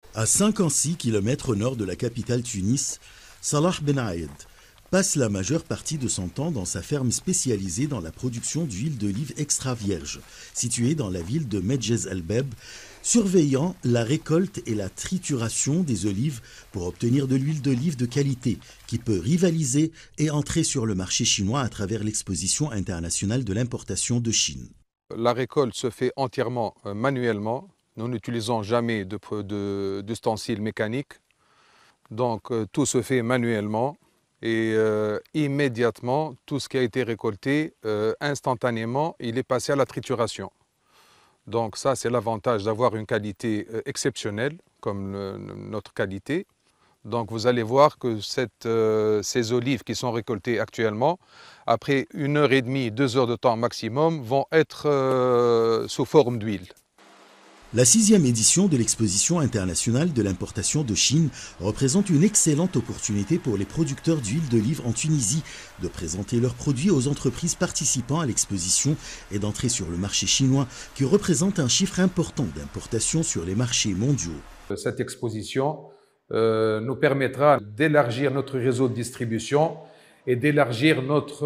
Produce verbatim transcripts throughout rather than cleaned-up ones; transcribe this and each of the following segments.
À cinquante-six kilomètres au nord de la capitale Tunis, Salah Ben Aed passe la majeure partie de son temps dans sa ferme spécialisée dans la production d'huile d'olive extra vierge, située dans la ville de Medjez El-Beb, surveillant la récolte et la trituration des olives pour obtenir de l'huile d'olive de qualité qui peut rivaliser et entrer sur le marché chinois à travers l'exposition internationale de l'importation de Chine. La récolte se fait entièrement manuellement. Nous n'utilisons jamais d'ustensiles de, mécaniques. Donc euh, tout se fait manuellement et euh, immédiatement, tout ce qui a été récolté, euh, instantanément, il est passé à la trituration. Donc ça, c'est l'avantage d'avoir une qualité euh, exceptionnelle, comme le, notre qualité. Donc vous allez voir que cette, euh, ces olives qui sont récoltées actuellement, après une heure et demie, deux heures de temps maximum, vont être euh, sous forme d'huile. La sixième édition de l'exposition internationale de l'importation de Chine représente une excellente opportunité pour les producteurs d'huile d'olive en Tunisie de présenter leurs produits aux entreprises participant à l'exposition et d'entrer sur le marché chinois qui représente un chiffre important d'importation sur les marchés mondiaux. Cette exposition euh, nous permettra d'élargir notre réseau de distribution et d'élargir notre,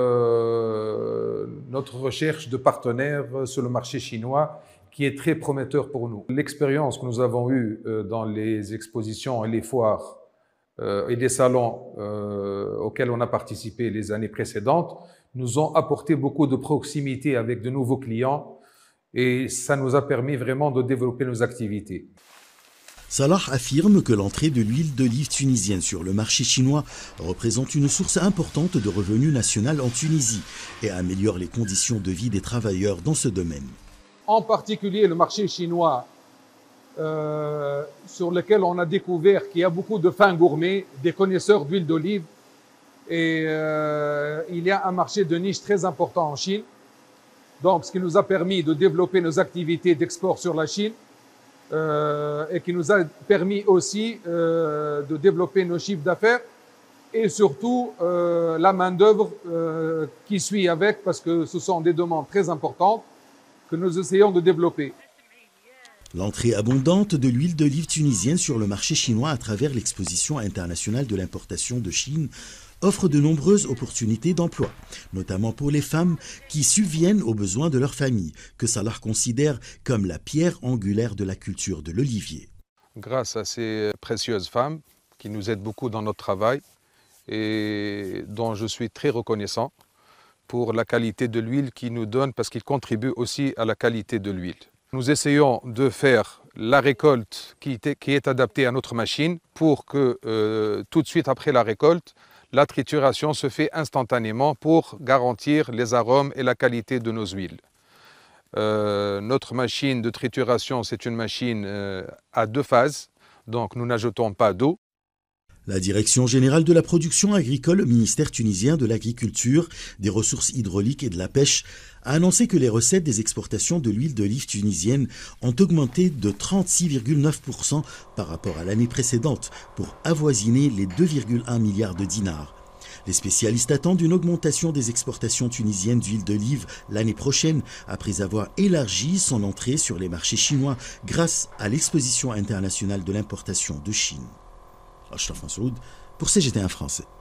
euh, notre recherche de partenaires sur le marché chinois, qui est très prometteur pour nous. L'expérience que nous avons eue dans les expositions et les foires et les salons auxquels on a participé les années précédentes nous ont apporté beaucoup de proximité avec de nouveaux clients et ça nous a permis vraiment de développer nos activités. Salah affirme que l'entrée de l'huile d'olive tunisienne sur le marché chinois représente une source importante de revenus national en Tunisie et améliore les conditions de vie des travailleurs dans ce domaine. En particulier le marché chinois, euh, sur lequel on a découvert qu'il y a beaucoup de fins gourmets, des connaisseurs d'huile d'olive. Et euh, il y a un marché de niche très important en Chine. Donc, ce qui nous a permis de développer nos activités d'export sur la Chine euh, et qui nous a permis aussi euh, de développer nos chiffres d'affaires et surtout euh, la main-d'œuvre euh, qui suit avec, parce que ce sont des demandes très importantes que nous essayons de développer. L'entrée abondante de l'huile d'olive tunisienne sur le marché chinois à travers l'exposition internationale de l'importation de Chine offre de nombreuses opportunités d'emploi, notamment pour les femmes qui subviennent aux besoins de leur famille, que Salah considère comme la pierre angulaire de la culture de l'olivier. Grâce à ces précieuses femmes qui nous aident beaucoup dans notre travail et dont je suis très reconnaissant pour la qualité de l'huile qu'ils nous donnent, parce qu'ils contribuent aussi à la qualité de l'huile. Nous essayons de faire la récolte qui est, qui est adaptée à notre machine pour que euh, tout de suite après la récolte, la trituration se fait instantanément pour garantir les arômes et la qualité de nos huiles. Euh, notre machine de trituration, c'est une machine euh, à deux phases, donc nous n'ajoutons pas d'eau. La Direction générale de la production agricole, ministère tunisien de l'agriculture, des ressources hydrauliques et de la pêche, a annoncé que les recettes des exportations de l'huile d'olive tunisienne ont augmenté de trente-six virgule neuf pour cent par rapport à l'année précédente pour avoisiner les deux virgule un milliards de dinars. Les spécialistes attendent une augmentation des exportations tunisiennes d'huile d'olive l'année prochaine, après avoir élargi son entrée sur les marchés chinois grâce à l'exposition internationale de l'importation de Chine. Ashraf Massoud pour C G T un Français.